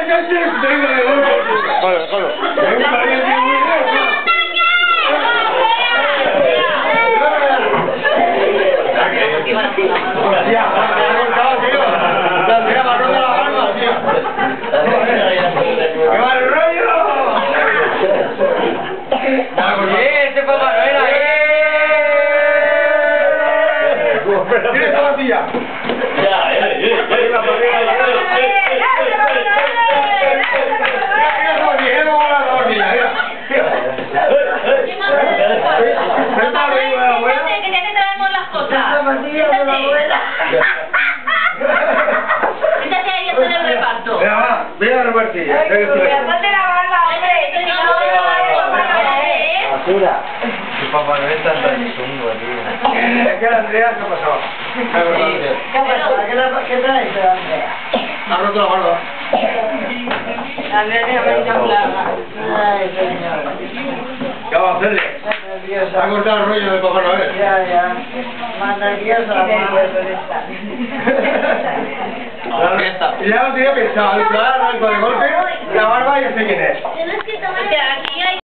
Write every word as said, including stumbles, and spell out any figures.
Joder, joder. ¡Qué mal rollo! ¡Ese Papá Noel ahí! ¡Tienes la botella! Ya, eh, eh, eh. Que ya te traemos las cosas. Siéntate ahí en el reparto. Venga, va, venga, Robertilla. Ponte la barba, hombre. Basura. El Papá Noel está tan chungo, tío. ¿Qué Andrea? ¿Qué ha pasado? ¿Qué pasó? ¿Qué traes, Andrea? Ha roto la barba. Andrea tiene una plaga. Ay, señor. ¿Qué va a hacerle? Nerviosa. Ha cortado el rollo del Papá Noel. Ya, ya. Más nerviosa la madre. Y ya lo tenía pensado, claro, con el golpe, la barba ya sé quién es. Tienes que tomar...